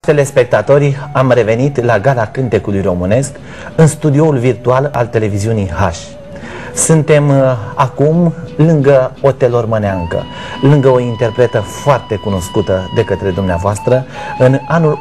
Telespectatorii, am revenit la Gala Cântecului Românesc în studioul virtual al televiziunii H. Suntem acum lângă Otel Ormăneancă, lângă o interpretă foarte cunoscută de către dumneavoastră. În anul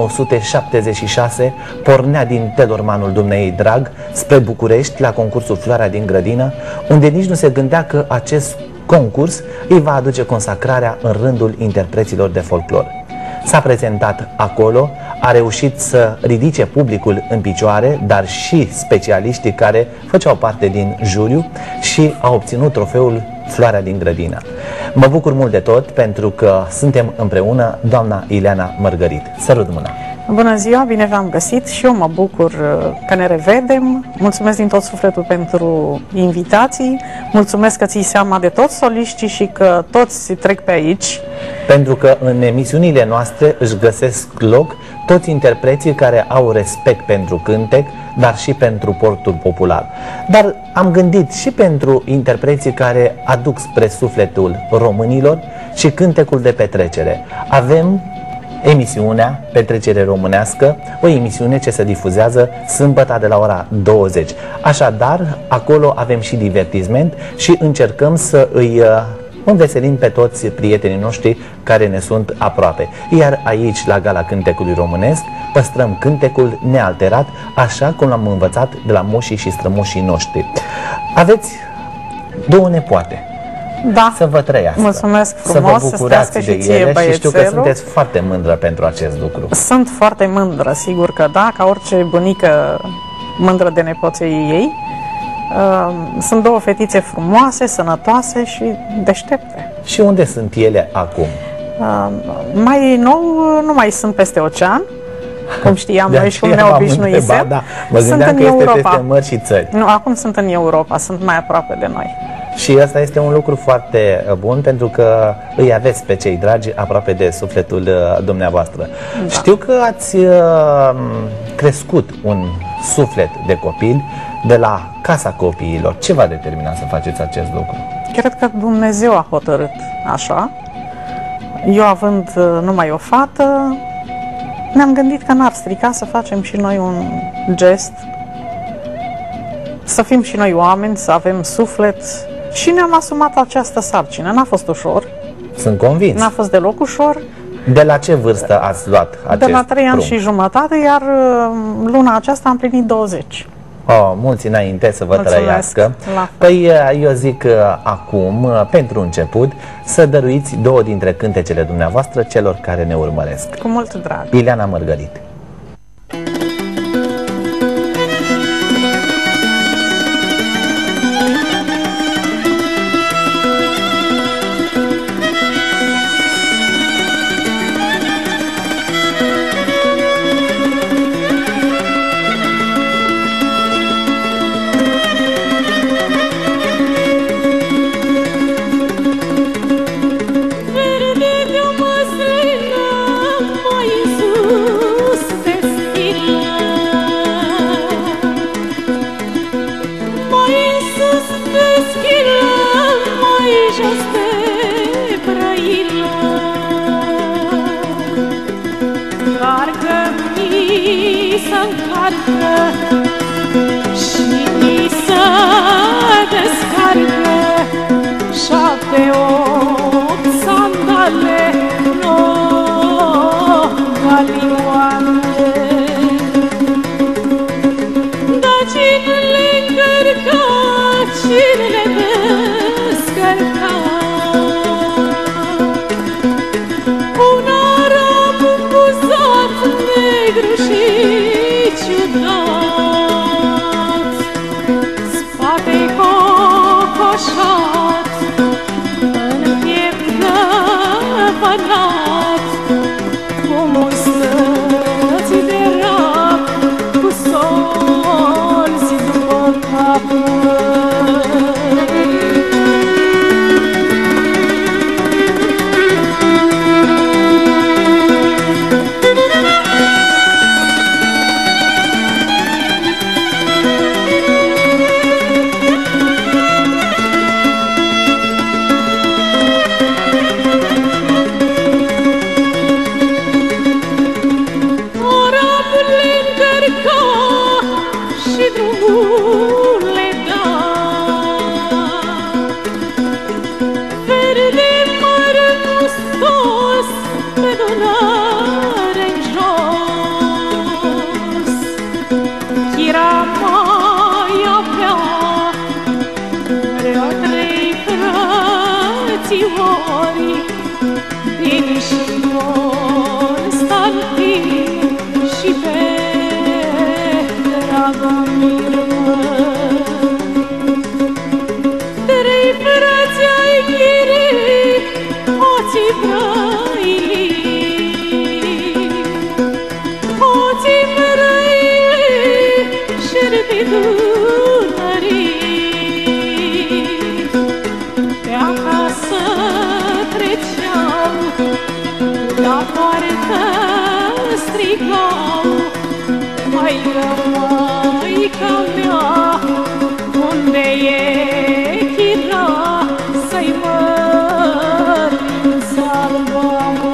1976 pornea din Telormanul dumneei drag spre București la concursul Floarea din Grădină, unde nici nu se gândea că acest concurs îi va aduce consacrarea în rândul interpreților de folclor. S-a prezentat acolo, a reușit să ridice publicul în picioare, dar și specialiștii care făceau parte din juriu, și a obținut trofeul Floarea din Grădină. Mă bucur mult de tot pentru că suntem împreună, doamna Ileana Mărgărit. Sărut mâna! Bună ziua, bine v-am găsit și eu mă bucur că ne revedem. Mulțumesc din tot sufletul pentru invitații. Mulțumesc că ții seama de toți soliștii și că toți trec pe aici. Pentru că în emisiunile noastre își găsesc loc toți interpreții care au respect pentru cântec, dar și pentru portul popular. Dar am gândit și pentru interpreții care aduc spre sufletul românilor și cântecul de petrecere. Avem emisiunea Petrecere Românească, o emisiune ce se difuzează sâmbătă de la ora 20. Așadar, acolo avem și divertisment și încercăm să îi înveselim pe toți prietenii noștri care ne sunt aproape. Iar aici, la Gala Cântecului Românesc, păstrăm cântecul nealterat, așa cum l-am învățat de la moșii și strămoșii noștri. Aveți două nepoate. Da. Să vă trăiască. Mulțumesc frumos, să vă bucurați de ele și știu că sunteți foarte mândră pentru acest lucru. Sunt foarte mândră, sigur că da, ca orice bunică mândră de nepoții ei. Sunt două fetițe frumoase, sănătoase și deștepte. Și unde sunt ele acum? Mai nou nu mai sunt peste ocean, cum știam noi și cum ne obișnuisem. Da. Mă gândeam că este peste mări și țări. Nu, acum sunt în Europa, sunt mai aproape de noi. Și asta este un lucru foarte bun, pentru că îi aveți pe cei dragi aproape de sufletul dumneavoastră. Da. Știu că ați crescut un suflet de copil de la Casa Copiilor. Ce v-a determinat să faceți acest lucru? Cred că Dumnezeu a hotărât așa. Eu, având numai o fată, ne-am gândit că n-ar strica să facem și noi un gest, să fim și noi oameni, să avem suflet. Și ne-am asumat această sarcină. N-a fost ușor. Sunt convins. N-a fost deloc ușor. De la ce vârstă ați luat acest De la 3 ani și jumătate, iar luna aceasta am plinit 20. Mulți înainte să vă trăiască. Păi eu zic acum, pentru început, să dăruiți două dintre cântecele dumneavoastră celor care ne urmăresc. Cu mult drag. Ileana Mărgărit. Pe acasă treceau, la poartă strigau, maică, maica mea, unde e chira să-i mărim salva,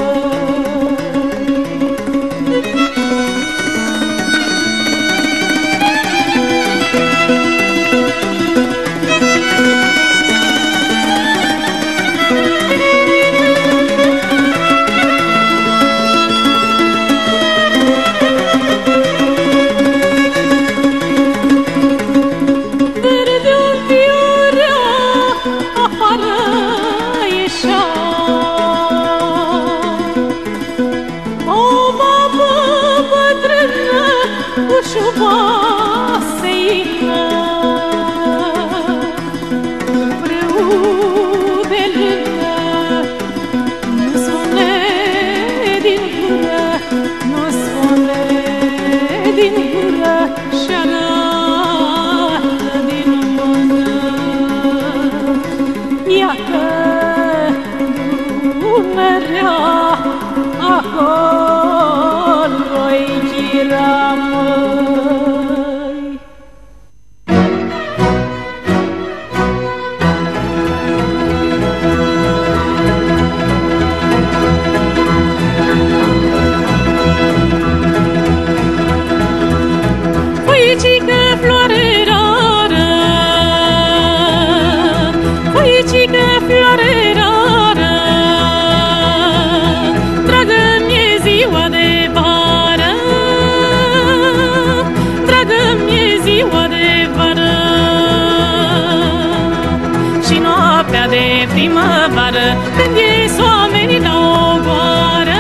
când ies oamenii la ogoară,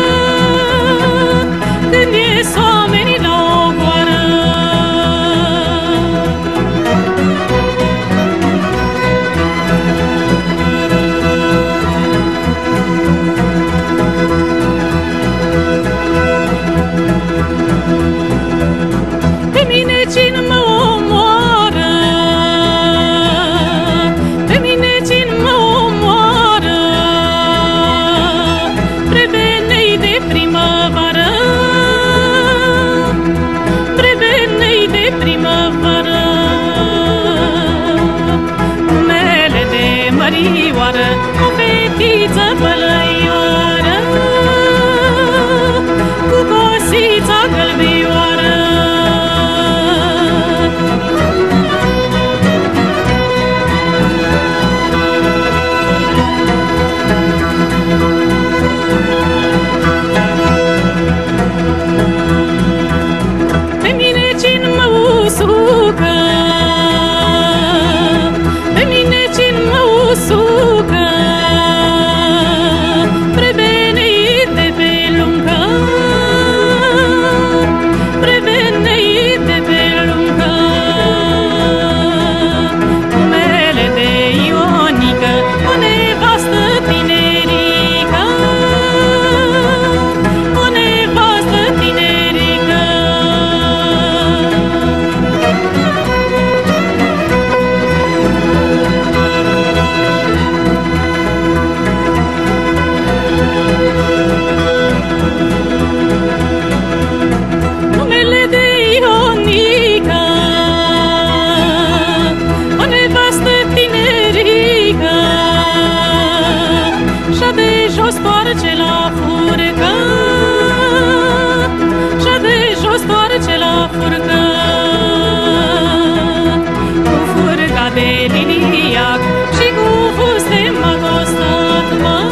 când ies oamenii la ogoară. Pe mine cine mă omoară, pe mine cine mă omoară, prevenei de primăvară, prevenei de primăvară. Numele de mărioară, o fetiță bălăioară, cu cosița gălbioară. Pe mine cine mă usucă, pe mine cine mă usucă, prevenei de pe lungă, prevenei de pe lungă. Numele de Ionică, o nevastă tinerică, o nevastă tinerică. Numele de Ionica, o nevastă tinerică, și-a de jos toarce la furcă, și-a de jos toarce la furcă. Cu furca de liliac și cu fuste m-a costat,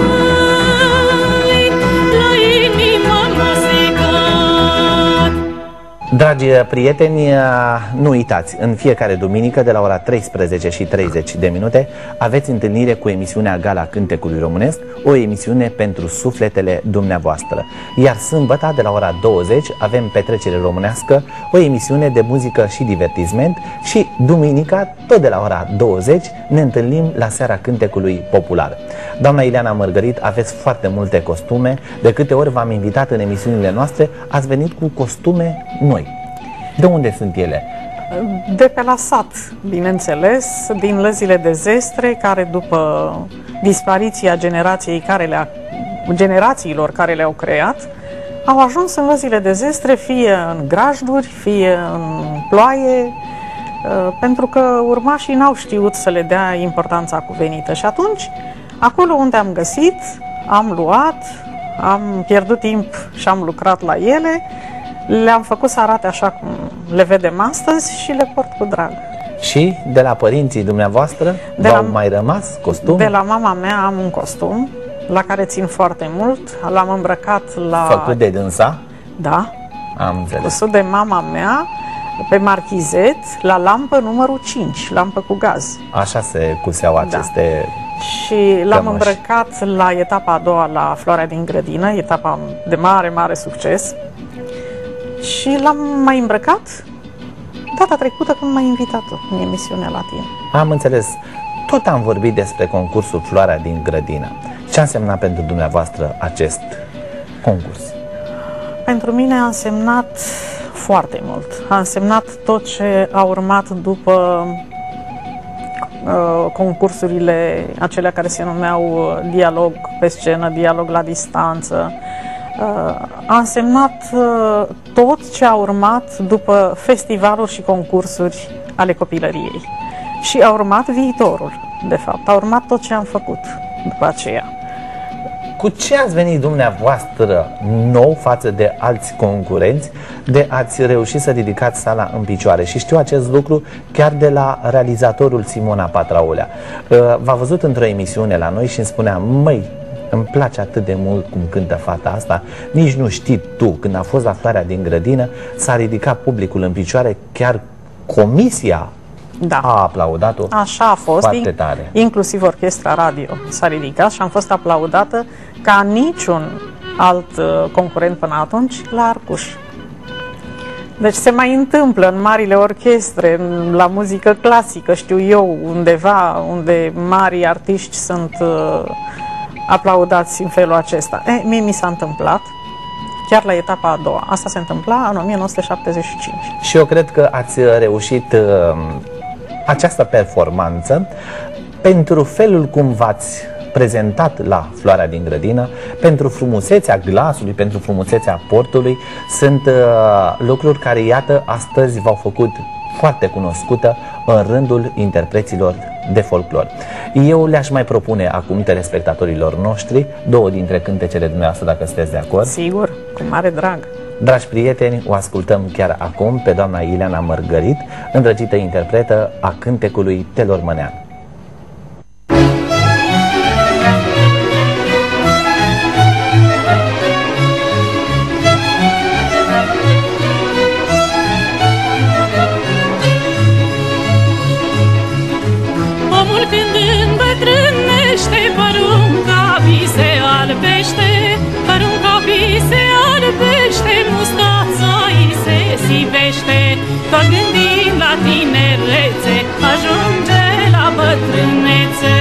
măi, la inima m-a secat. Dragi prieteni, nu uitați, în fiecare duminică de la ora 13:30 aveți întâlnire cu emisiunea Gala Cântecului Românesc, o emisiune pentru sufletele dumneavoastră. Iar sâmbătă de la ora 20 avem Petrecere Românească, o emisiune de muzică și divertisment, și duminica, tot de la ora 20, ne întâlnim la Seara Cântecului Popular. Doamna Ileana Mărgărit, aveți foarte multe costume, de câte ori v-am invitat în emisiunile noastre, ați venit cu costume noi. De unde sunt ele? De pe la sat, bineînțeles, din lăzile de zestre, care după dispariția generațiilor care le-au creat, au ajuns în lăzile de zestre, fie în grajduri, fie în ploaie, pentru că urmașii n-au știut să le dea importanța cuvenită. Și atunci, acolo unde am găsit, am luat, am pierdut timp și am lucrat la ele, le-am făcut să arate așa cum le vedem astăzi și le port cu drag. Și de la părinții dumneavoastră v-au mai rămas costum? De la mama mea am un costum la care țin foarte mult. L-am îmbrăcat la... Făcut de dânsa? Da. Am înțeles. Costum de mama mea pe marchizet la lampă numărul 5, lampă cu gaz. Așa se cuseau aceste... Și l-am îmbrăcat la etapa a doua la Floarea din Grădină, etapa de mare, mare succes. Și l-am mai îmbrăcat data trecută când m-ai invitat-o în emisiunea la tine. Am înțeles. Tot am vorbit despre concursul Floarea din Grădină. Ce a însemnat pentru dumneavoastră acest concurs? Pentru mine a însemnat foarte mult. A însemnat tot ce a urmat după concursurile acelea care se numeau dialog pe scenă, dialog la distanță. A însemnat tot ce a urmat după festivaluri și concursuri ale copilăriei. Și a urmat viitorul, de fapt. A urmat tot ce am făcut după aceea. Cu ce ați venit dumneavoastră nou față de alți concurenți de ați reușit să ridicați sala în picioare? Și știu acest lucru chiar de la realizatorul Simona Patraulea. V-a văzut într-o emisiune la noi și îmi spunea: măi, îmi place atât de mult cum cântă fata asta, nici nu știi tu. Când a fost la Floarea din Grădină, s-a ridicat publicul în picioare, chiar comisia a aplaudat-o. Așa a fost, foarte tare. Inclusiv orchestra radio s-a ridicat și am fost aplaudată ca niciun alt concurent până atunci la Arcuș. Deci se mai întâmplă în marile orchestre, la muzică clasică, știu eu, undeva unde mari artiști sunt aplaudați în felul acesta. Mie mi s-a întâmplat chiar la etapa a doua. Asta se întâmpla în 1975. Și eu cred că ați reușit această performanță pentru felul cum v-ați prezentat la Floarea din Grădină, pentru frumusețea glasului, pentru frumusețea portului. Sunt lucruri care, iată, astăzi v-au făcut foarte cunoscută în rândul interpreților de folclor. Eu le-aș mai propune acum telespectatorilor noștri două dintre cântecele dumneavoastră, dacă sunteți de acord. Sigur, cu mare drag. Dragi prieteni, o ascultăm chiar acum pe doamna Ileana Mărgărit, îndrăgită interpretă a cântecului Telormănean. Omul când îmbătrânește, părunca-bii se albește, părunca-bii se albește, mustața-i se sivește. Tot gândind la tinerețe, ajunge la bătrânețe.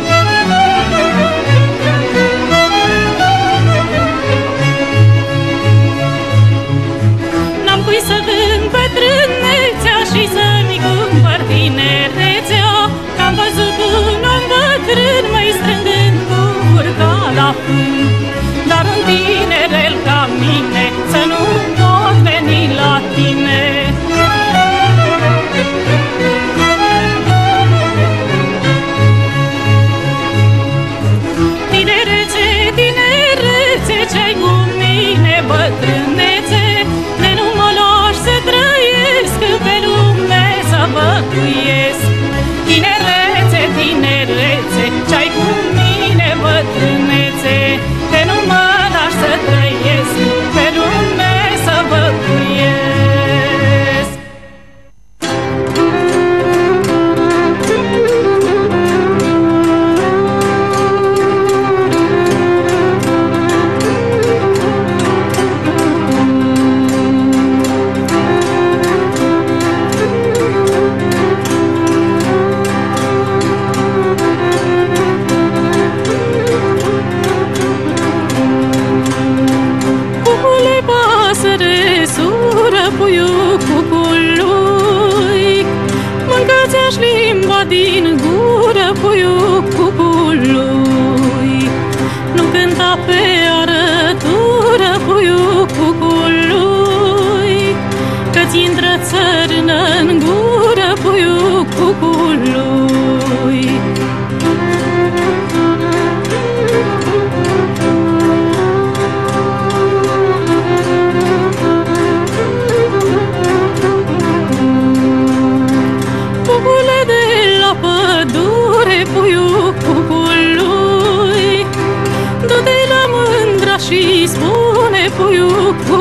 N-am cui să îmbătrânețea și să-mi cumpăr tinerețea, că-am văzut un om bătrân mai strângând cu urca la fân. Dar un tinerel ca mine să nu pot veni la tine. Tinerețe, tinerețe, ce-ai cu mine, bătrânețe, de nu mă lași să trăiesc, pe lume să bătuiesc. Tinerețe, tinerețe, ce-ai cu mine, bătrânețe, de nu mă lași să trăiesc, pe lume să bătuiesc. Puiul cucului,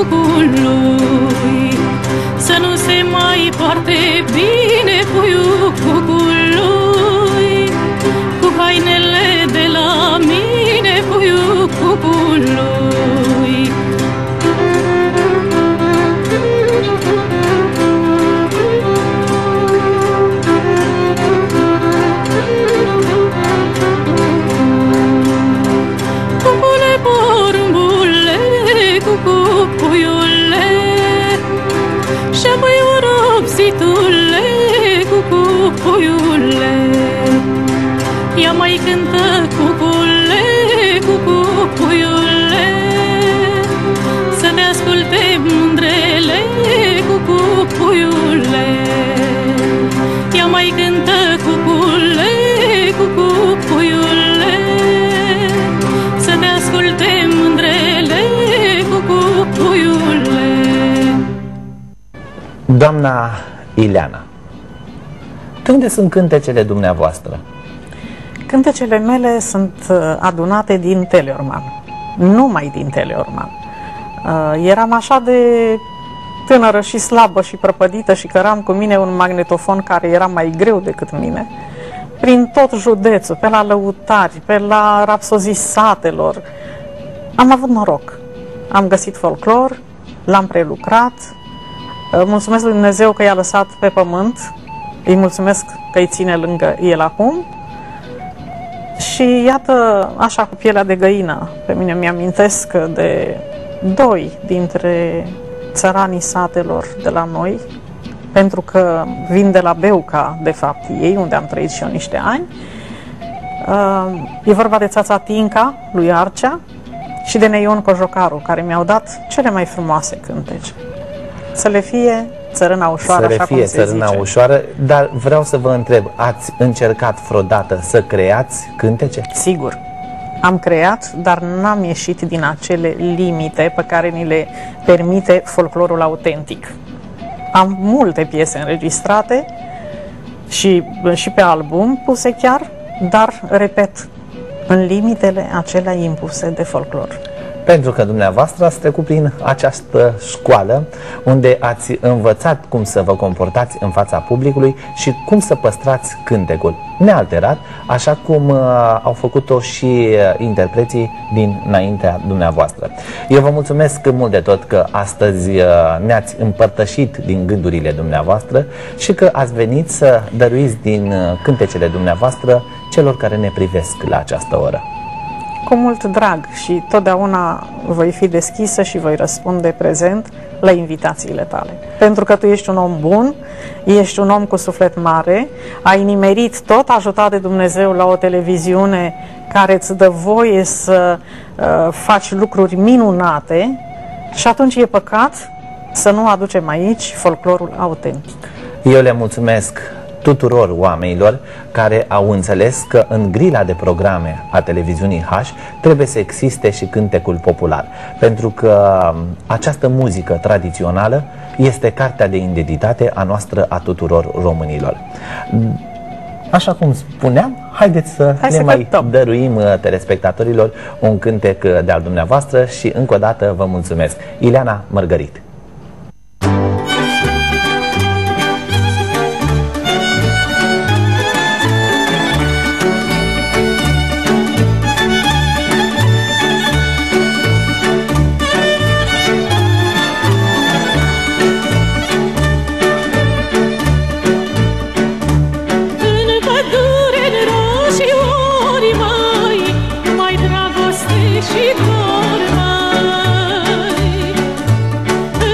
cucului, să nu se mai poarte bine puiul cucului, cu hainele de la mine puiul cucului. Cucule, porumbule, cucu, puiule, și apoi oropsitule, cucu, puiule, ia mai cântă cucule, cucu, puiule, să ne asculte mândrele, cucu, puiule, ia mai cântă cucule, cucu, puiule, să ne asculte mândrele, cucu, puiule. Doamna Ileana, de unde sunt cântecele dumneavoastră? Cântecele mele sunt adunate din Teleorman, numai din Teleorman. Eram așa de tânără și slabă și prăpădită și căram cu mine un magnetofon care era mai greu decât mine. Prin tot județul, pe la Lăutari, pe la Rapsozii Satelor, am avut noroc. Am găsit folclor, l-am prelucrat. Mulțumesc lui Dumnezeu că i-a lăsat pe pământ. Îi mulțumesc că îi ține lângă el acum. Și iată, așa cu pielea de găină, pe mine mi-amintesc de doi dintre țăranii satelor de la noi, pentru că vin de la Beuca, de fapt, ei, unde am trăit și eu niște ani. E vorba de țața Tinca, lui Arcea, și de Neion Cojocaru, care mi-au dat cele mai frumoase cântece. Să le fie țărâna ușoară, așa cum se zice. Țărâna ușoară, dar vreau să vă întreb, ați încercat vreodată să creați cântece? Sigur. Am creat, dar n-am ieșit din acele limite pe care ni le permite folclorul autentic. Am multe piese înregistrate și pe album puse chiar, dar, repet, în limitele acelea impuse de folclor. Pentru că dumneavoastră ați trecut prin această școală unde ați învățat cum să vă comportați în fața publicului și cum să păstrați cântecul nealterat, așa cum au făcut-o și interpreții dinaintea dumneavoastră. Eu vă mulțumesc mult de tot că astăzi ne-ați împărtășit din gândurile dumneavoastră și că ați venit să dăruiți din cântecele dumneavoastră celor care ne privesc la această oră. Cu mult drag și totdeauna voi fi deschisă și voi răspunde prezent la invitațiile tale. Pentru că tu ești un om bun, ești un om cu suflet mare, ai nimerit tot ajutat de Dumnezeu la o televiziune care îți dă voie să faci lucruri minunate și atunci e păcat să nu aducem aici folclorul autentic. Eu le mulțumesc tuturor oamenilor care au înțeles că în grila de programe a televiziunii H trebuie să existe și cântecul popular, pentru că această muzică tradițională este cartea de identitate a noastră, a tuturor românilor. Așa cum spuneam, haideți să ne mai dăruim telespectatorilor un cântec de-al dumneavoastră și încă o dată vă mulțumesc. Ileana Mărgărit. Și dor mai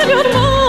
Mărior,